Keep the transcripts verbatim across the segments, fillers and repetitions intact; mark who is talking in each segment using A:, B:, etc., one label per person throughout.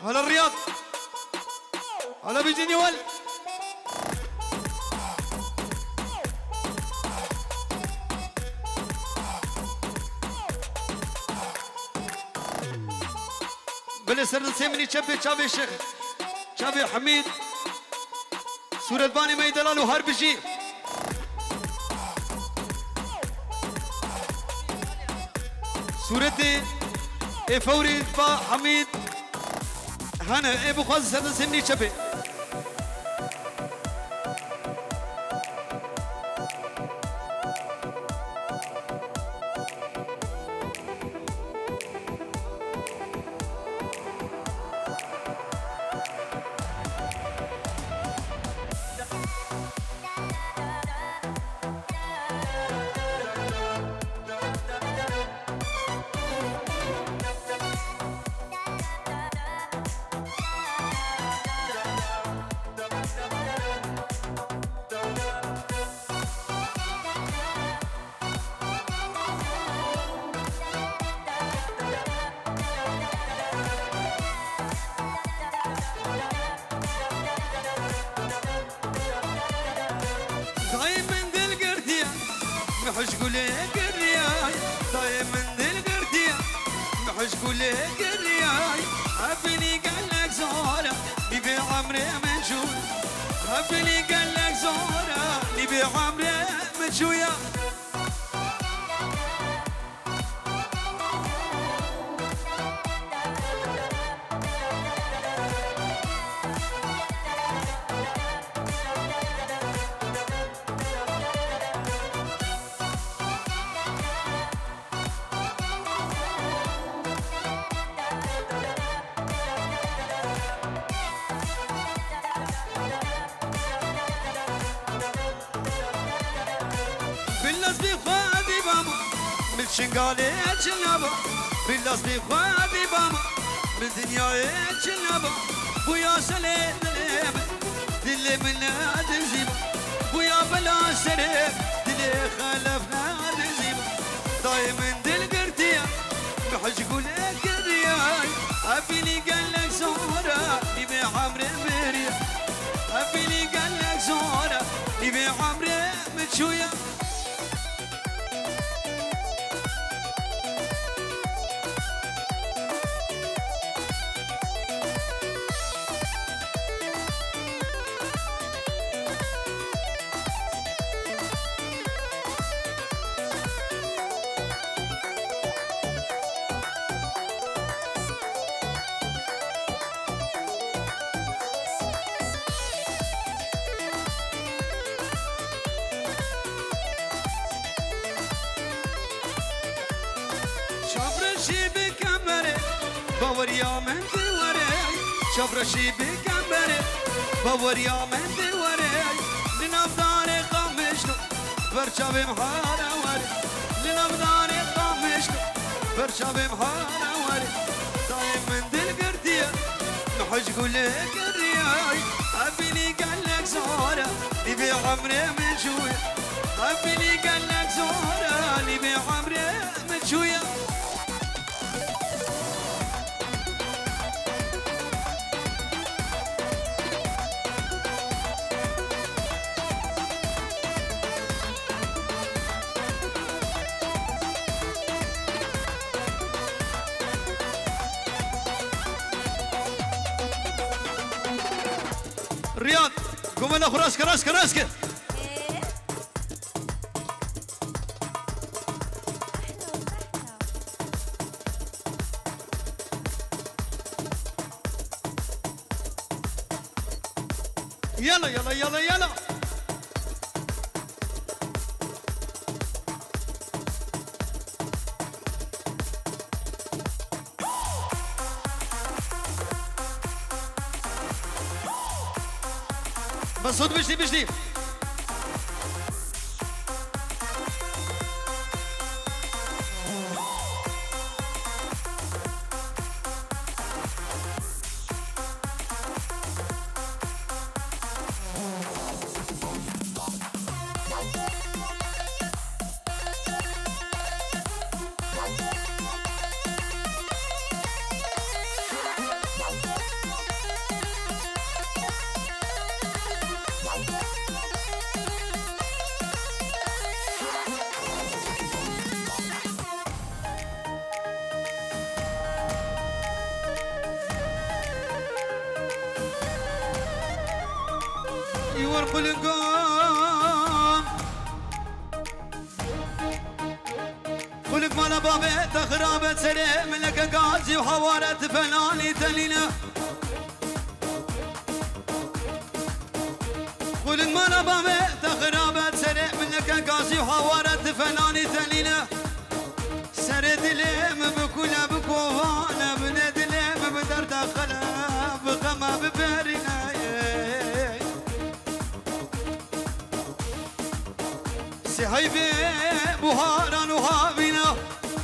A: هلا الرياض هلا بيجيني ول بالسر السيمني شبي شابي الشيخ شابي حميد سورة باني مي دلال وهربجي سورة اي فوري با حميد هنا اي بخوز سر السيمني شبي محش قولك الرياي طايم من ذي القردية محش قولك الرياي عبني قال لك زهرة نبي عمري منشوي عبني قال لك زهرة نبي عمري منشوية شنقالي جنابا بالله صديق وادي باما بالدنيا جنابا ويا سليم دليم دلي منا دزيبا ويا بلا سليم دلي خلفنا دزيبا دايما دل قرتيا بحج قولك الرياي عبيلي قال لك زهرة نبي عمري مريا عبيلي قال لك زهرة نبي عمري متشويا باوريا من دوري شبر شيبي كمبري باوريا من دوري لنبداري قمشتو برشابي محارة وري لنبداري قمشتو برشابي محارة وري دايم من دل قردية نحج قولك الرياي عبيلي قال لك زهرة نبي عمري من شوية عبيلي قال لك زهرة نبي عمري من شوية رياض قوم انا راسك راسك راسك يلا يلا يلا يلا مسعود بجدي بجدي يورق القام قلك مالا بابي تخرابة سري منك قاسي وحوارة فناني تلينا قلك مالا بابي تخرابة سري منك قاسي وحوارة فناني تلينا سري دليم بكولا بكوفانا بنا دليم بدر دخلا بغما ببارنا سهيبي بوهارا وهابنا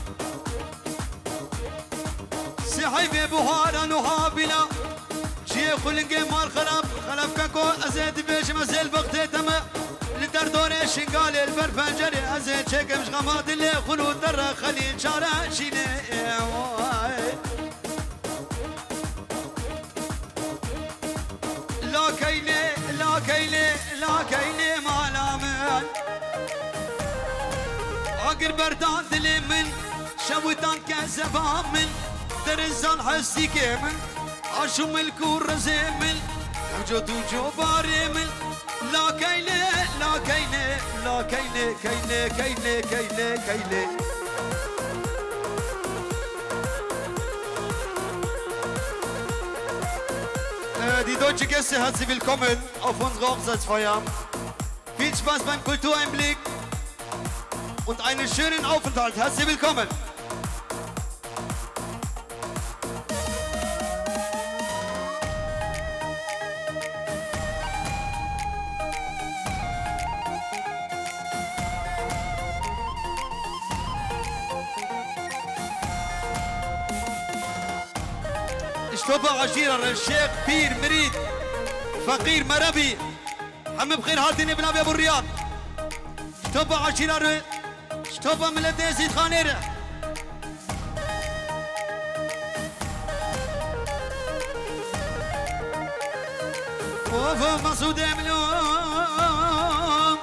A: سهيبي بوهارا وهابنا جي خلنقي مال خراب خلف كاكو ازيد بيش مزيل بغتي تما لدر دوري شنقالي البر فنجري ازيد شيك مش غماد اللي خلو در خليل شارع شيني لا كيلي لا كيلي لا كيلي مالامن عقر بردان دلي من شويتان كزبان من درزان حسي كامل عشو ملكو رزيمل وجود وجوباريمل لا كيلي لا كيلي لا كيلي كيلي كيلي كيلي كيلي Die deutsche Gäste, herzlich willkommen auf unserer Hochzeitsfeier. Viel Spaß beim Kultureinblick und einen schönen Aufenthalt. Herzlich willkommen. اشتوبة عشيرة الشيخ بير مريد فقير مربي حم بخير هاتين ابن ابي ابو الرياض اشتوبة عشيرة اشتوبة من لدي زيد خانيرة وفو مسعود ملوم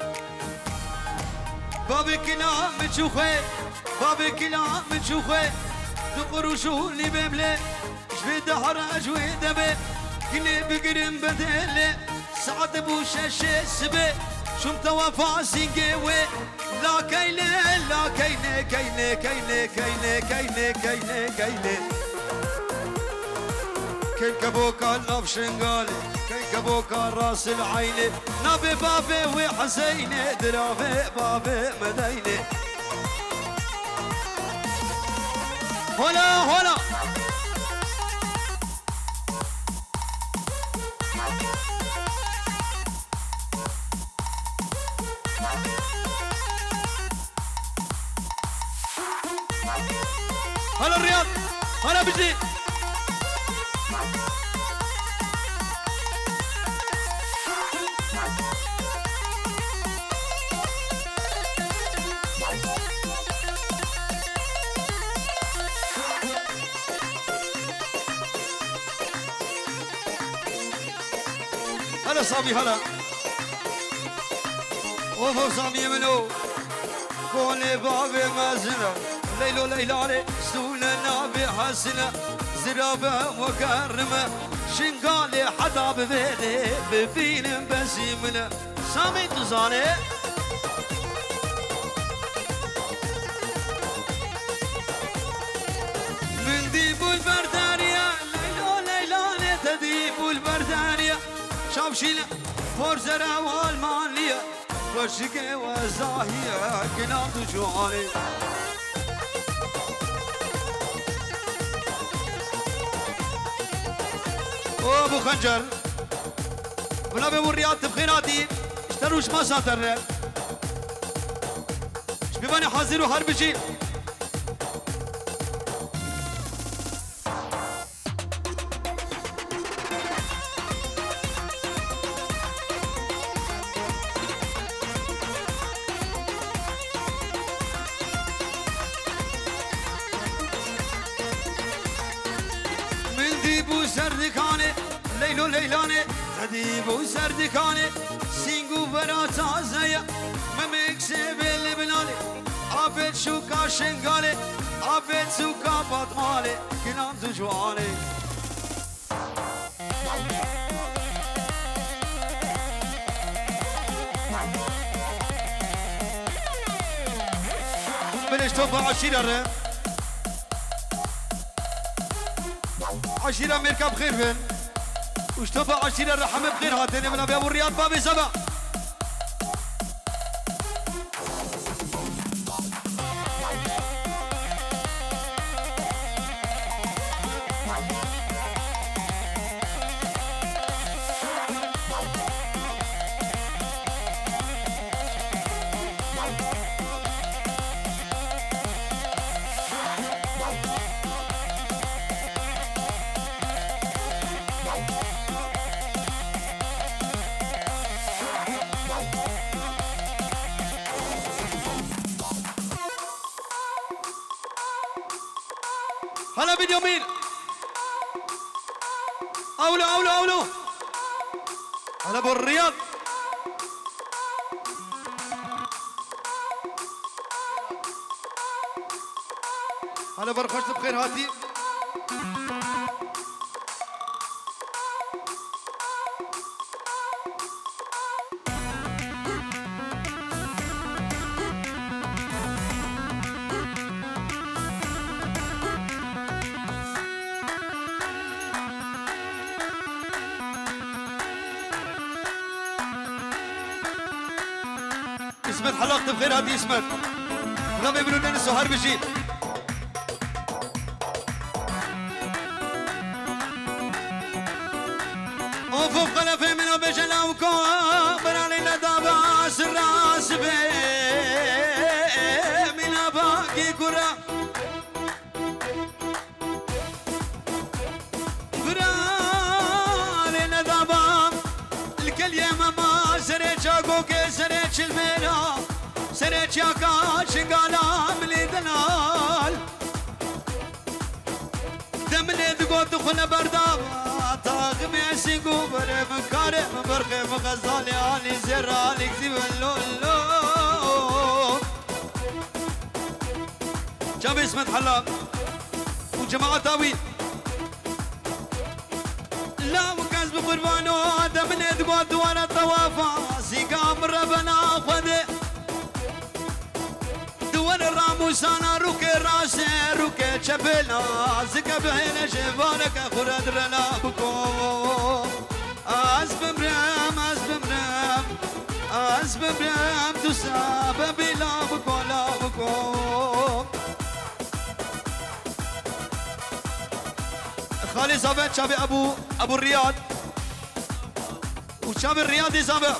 A: بابي كلام متشوخي بابي كلام متشوخي تقروشو اللي بملي شفيد حراج ويدبي كلي بقرم بدلي سعد ابو شاشي سبي شمت وفاسي قوي لا كيلي لا كيلي كيلي كيلي كيلي كيلي كيلي كيلي كي كبوكا لف شنقالي كي كبوكا راس العيني نبي بابي وحسيني درافي بابي مديني هلا هلا هلا الرياض هلا بجديد هلا صامي هلا وفو صامي منو كوني بابي مازنا ليلو ليلاني سولنا بحسنة زرابة مكرمة شنقالي حدا ببيدي بفين بسيمنا سامي تزاني من ديبو البردانية ليلو ليلاني تديبو البردانية شابشينا فرزرة والمالية وشكي وزاهية كنام تجواني ابو خنجر ونبي ابو الرياض تبخيراتي اشتروش ما ساتر شبيباني حاضر وحربجي من ديبو سردكاني ليلو ليلاني هديبو سردكاني سينغو براتا زيا ممك سيبل بنالي عبد شوكا شنغالي عبد سوكا بطمالي كلام تجوالي قبل اشتوفوا عشيرة عشيرة أمريكا بخير فين واشتوفوا عشيرة رحم بخير هاتين من أبي أبو الرياض بابي سبا هلا فيديو مين اولو اولو اولو هلا ابو الرياض هلا برخص بخير هاتي اسمت حلقت بخير هاتي اسمت ربي بنو لنا السهر بجيب وفوق خلفي منو بجلاوكو برالي لدابا سراس بي من باقي كرة برالي لدابا الكل ماما سريتش اقوكي سريتش المينا سريتش يا كاش قالا ملي دلال دمني دقوت دخل بردام طاقم يسيقو بري مكاري مبرخي مغزالي علي زرالي كزيب اللولو جاب اسمت حلال وجماعة طاويل لا مكاز بقربانو دمني دقوت وانا الطوافة سيقام ربنا خذي دوان الراموس انا روكي راسي روكي شبنا زكا بهنا شبانك خرد رلا بكو اسب برام اسب برام اسب برام تساب بلا بكو لا بكو خالي زابت شابي ابو ابو الرياض وشابي الرياضي زابت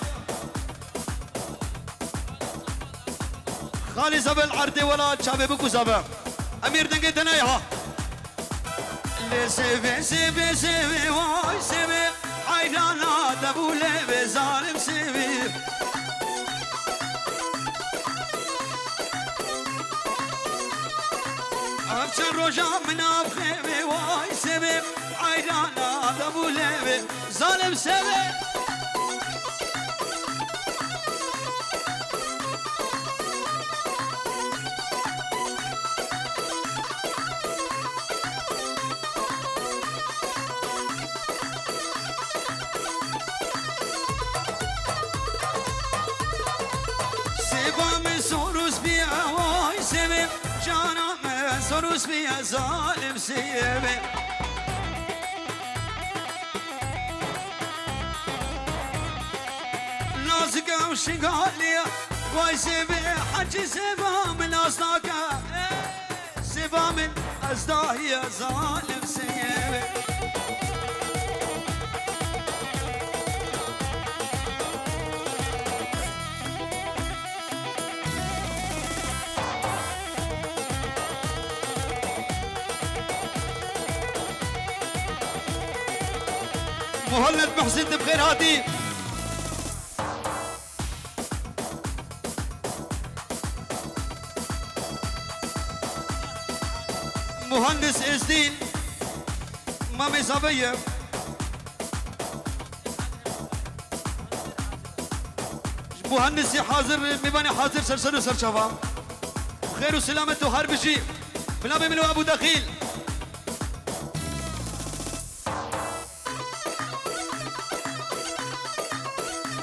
A: خالي زبل عردي ولا شابي بكو زبا امير دنگي دنايها لي سيفي سيفي سيفي واي سيفي حيرانات ابو ليبي ظالم سيفي ابشر رجا من ابخيمي واي سيفي حيرانات ابو ليبي ظالم سيفي سوروس بيا واي سيبي جانا ما سوروس بيا ظالم سيبي لازقة وشقالية واي سيبي حجي سيبا من أصداك سيبا من أصداهي ظالم سيبي مهند محسن بخير هاتي مهندس ازدين مامي صبيه مهندس حاضر مباني حاضر سرسر سرشفا خير وسلامة وحرب شيء بلا بمنو ابو دخيل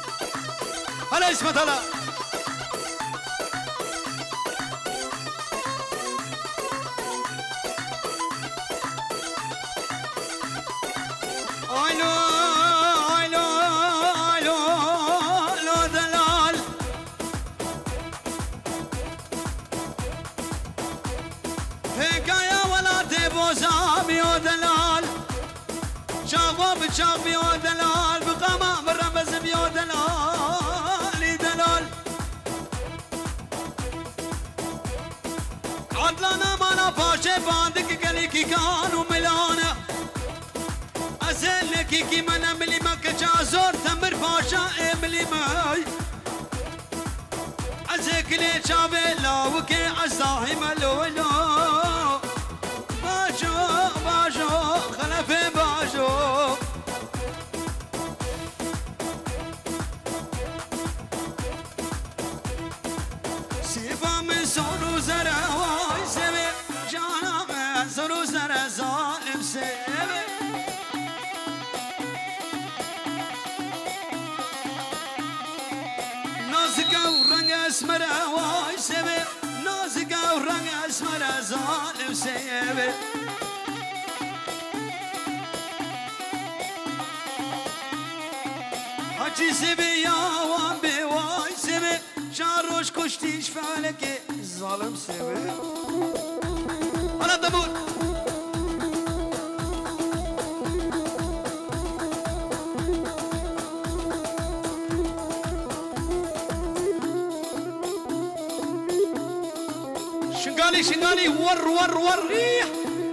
A: هلا اسمت هلا ايلو ايلو ايلو لو دلال حكاية ولا تبوزا بيو دلال شاغو بشاغ بيو دلال بقامة برمز بيو دلال دلال عدلانا مانا باشا باندك قليكي كانوا ملانا أزلكي كي منا ملي مكة جازور تمر باشا إملي ماي أزك لي شابي لاوكي أزاهي ملولو باجو باجو خلفي باجو سيفا من سونو زرع واي سبي جانا من سونو زرع ظالم سبي نازكا ورنگ اسمر واي سبي نازكا ورنگ اسمر ظالم سبي حجي سبي يا وان بي واي سبي شاروش كشتيش فعلك ظالم سبي انا دبور شنقالي شنقالي ور ور ور ريح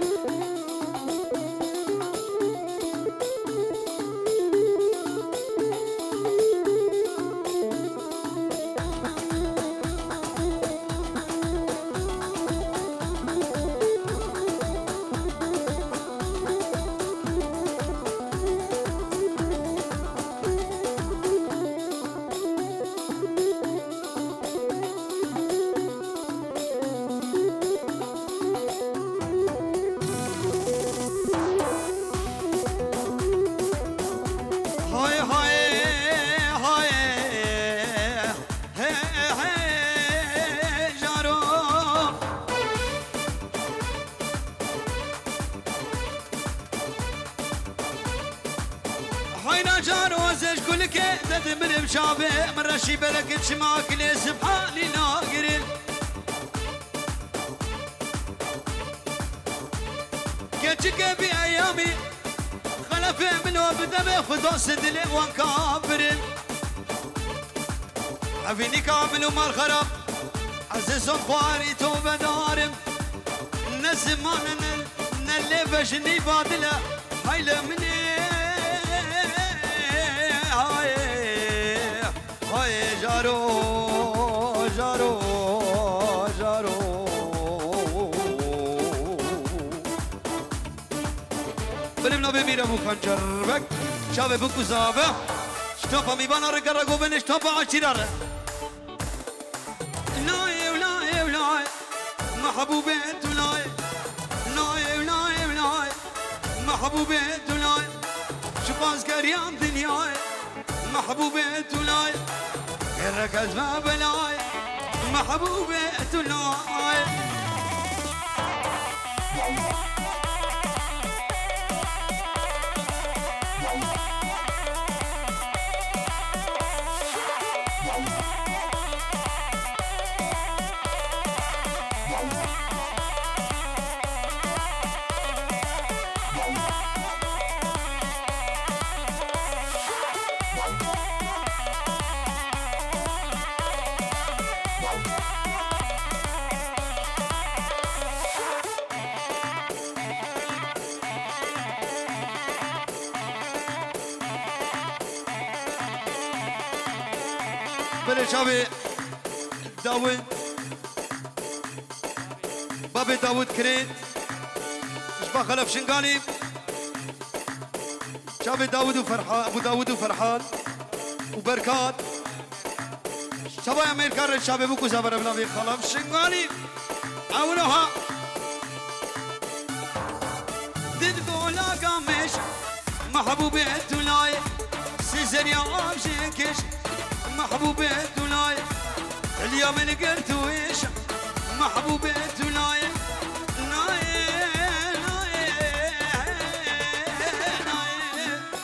A: من بشابه من رشي بلك شماك لي سبحاني ناقرين كتشك بأيامي خلفي منو بدمي خذو سدلي وانكابرين عفيني كامل ومال خراب عزيز خواري توبة دارم نزمان نلي بشني بادلة هايلة مني هاي جارو جارو جارو بلمنا بميرا مو خنجر بك شابه بكو زابه شتوبا ميبانا رقرقو بنش توبا عشيرار لاي ولاي ولاي محبوبات ولاي لاي ولاي ولاي محبوبات ولاي شباز كريان دنياي محبوبات ولاي الركز ما بلاي محبوبات ولاي شابي داود بابي داود كريت شبا خلف شنقالي شابي داود وفرحان ابو داود وفرحان وبركات شبا امريكا شابي بوكو زبر بلا خلف شنقالي اولها دد بولا قامش محبوبي تولاي سيزر يا امشيكش محبوبي تولاي اليوم لقيت ويش محبوبي تولاي ناي ناي ناي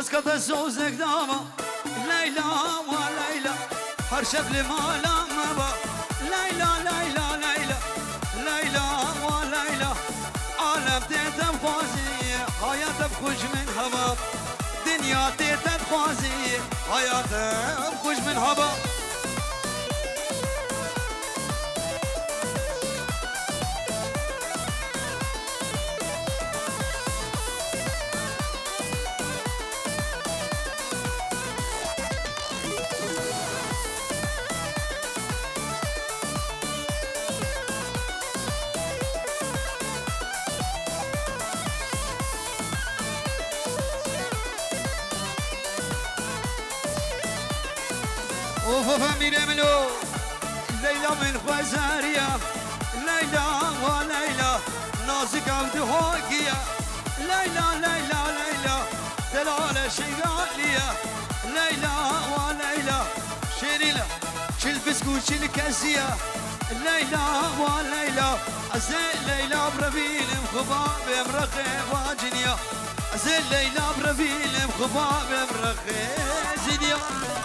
A: واسكت سوزك داما ليلى وليلى هر شكل مالا مبا ليلى ليلى ليلى ليلى وليلى عالم تيتم خوازي حياتم خوش من هوا دنيا تيتم خوازي حياتم خوش من هوا وفوفا ميري منو ليلى من خوزاريا ليلى وليلى نازك عبد هوكيا ليلى ليلى ليلى دلالة شغالية ليلى وليلى شيريلا شل بسكوت شل كاسية ليلى وليلى أزل ليلى برفيل مخباب مرخي واجنيا أزل ليلى برفيل مخباب مرخي زيديا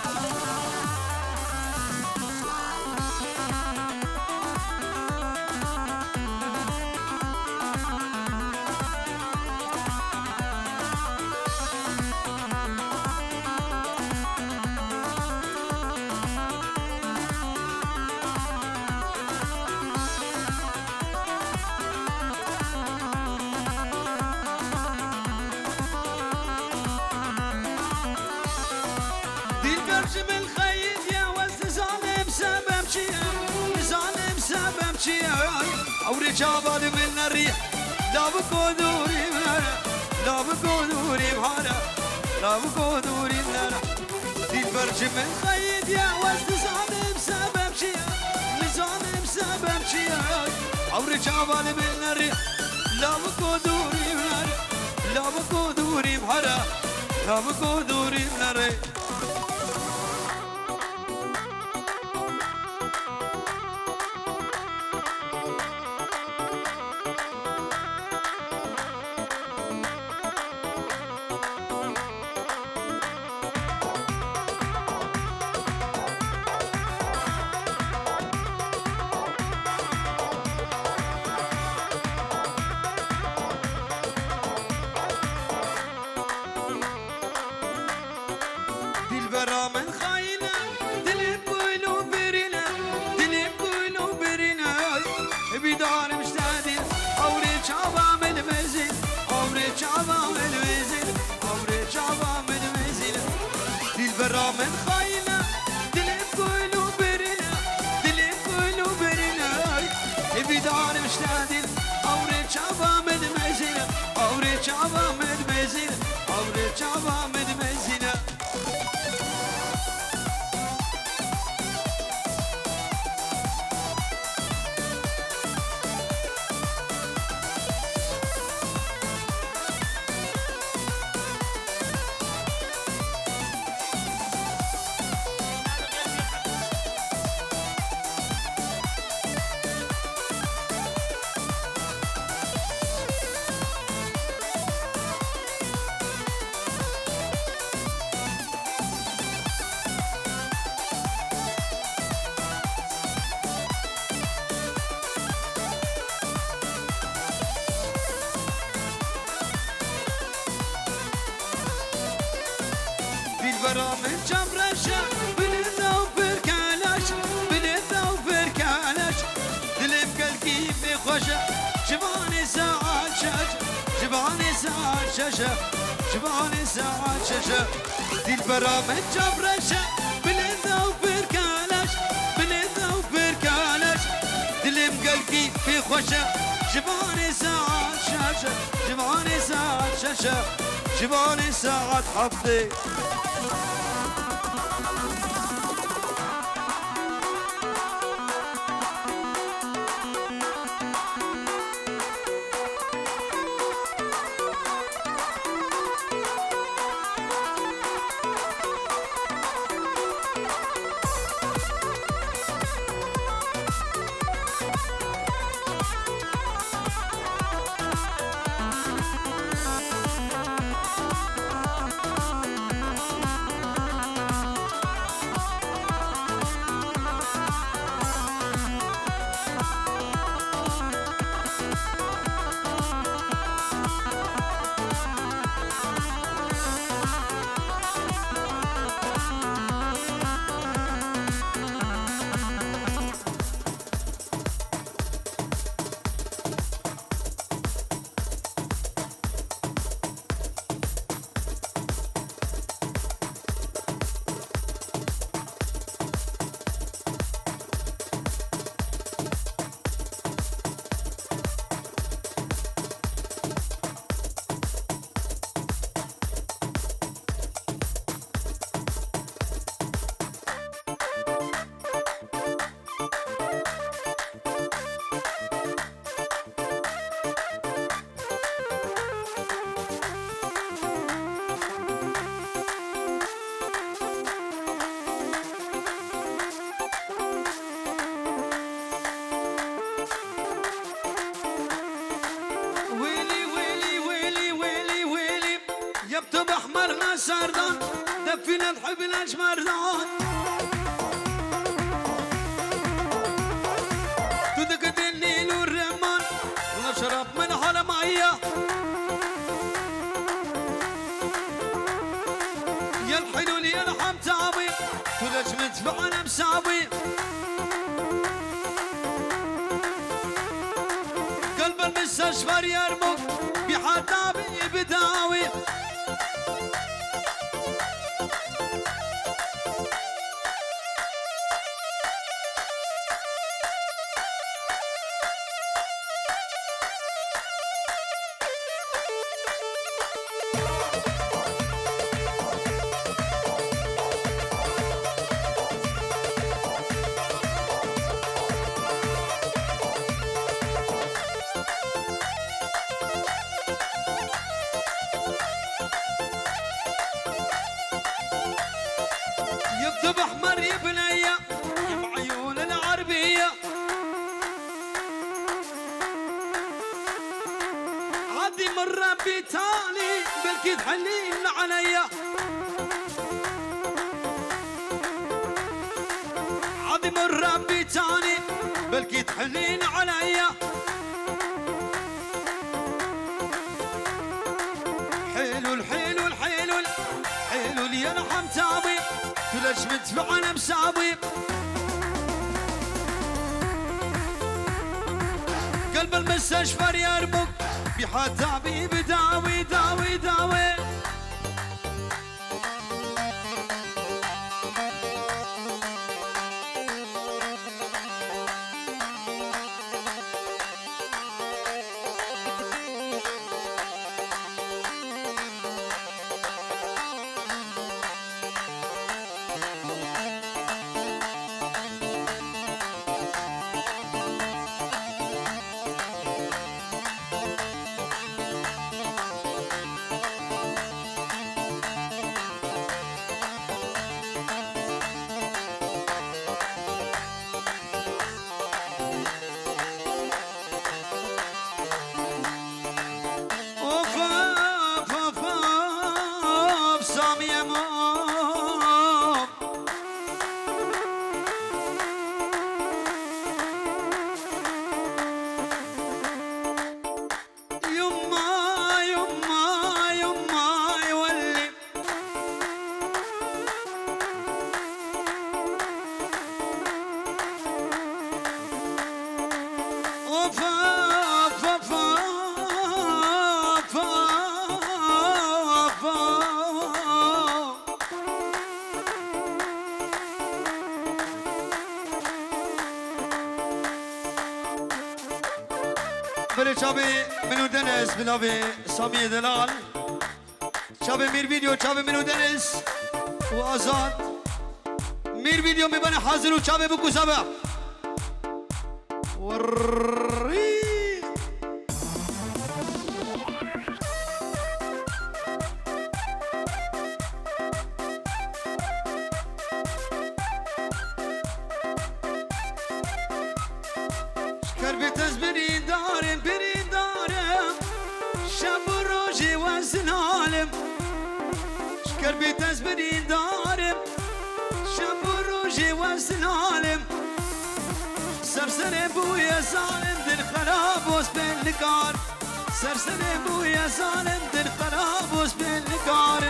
A: أوري جابال من الريح لا بقدوري مهلا لا بقدوري مهلا لا بقدوري مهلا دي البرج من خيد يا واستزان بسبب شيء ميزان بسبب شيء أوري جابال من الريح لا بقدوري مهلا لا بقدوري مهلا لا بقدوري مهلا من خاينة دلي كله برنا دلي كله برنا بدار مشتادين أوري شابا من مزينة أوري شابا من مزينة أوري شابا من مزينة من جبرشة بنتا وبركانش بنتا وبركانش دلم قلبي بخوشة جباني ساعات شاش جباني ساعات شاشة جباني ساعات شاشة دل برا من جبرشة بنتا وبركانش بنتا وبركانش دلم قلبي بخوشة جباني ساعات شاشة جباني ساعات شاشة جباني ساعات حبي سردان دفينا الحب الأجمردان تدق النيل والرمان ونشرب من حرمية يا الحلول يا الحمتاوي تلج مدفعنا مساوي قلب المستشفر يرمق بحتابي بداوي يكتب احمر يا بنيه بعيون العربيه عادي من ربي تالي بلكي تحلين عليا عادي من ربي تالي بلكي تحلين عليا حلو الحلو الحلو الحلو يا الحمتاوي تلج مدفعنا مساوي قلب المستشفر يربك بحتابي بداوي داوي داوي بله چابه منو دنس بلاوه سامی دلال چابه میر ویدیو چابه منو دنس و آزاد میر ویدیو میبنه حاضر و چابه بکو سابه ورری شکر بیتز بری دارم بری دارم شب و روژی و زنالم شکر بیتز بری دارم شب و روژی و زنالم سرسر بوی ظالم دل خراب وست بالنکار سرسر بوی ظالم دل خراب وست بالنکار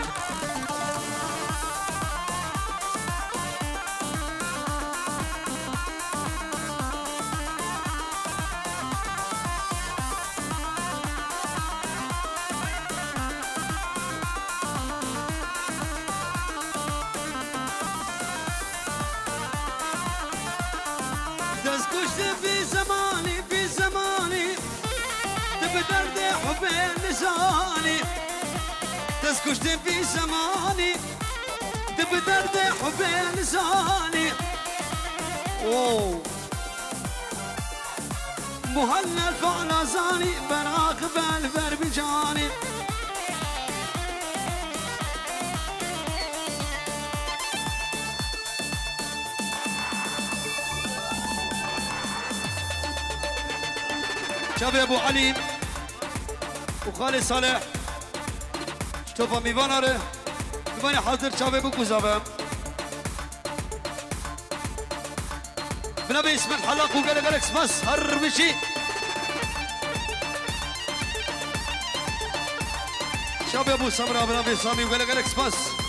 A: دست کشته بی زمانی بی زمانی به درد حب نزانی دست کشته بی زمانی به درد حب نزانی اوه مهلل فعل زانی براق بالبر بجاني شابي ابو علي وخالد صالح شوفوا ميفانره دماني حاضر شابي بكو زابا بنبي اسم الحلق وقال قالك سمس هر بشي شابي ابو سمرة بنبي سامي وقال قالك سمس